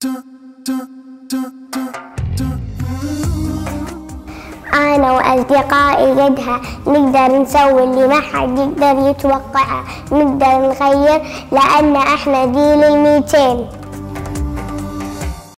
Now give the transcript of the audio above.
أنا وأصدقائي قدها نقدر نسوي اللي ما حد يقدر يتوقعه، نقدر نغير لأن إحنا جيل ال200.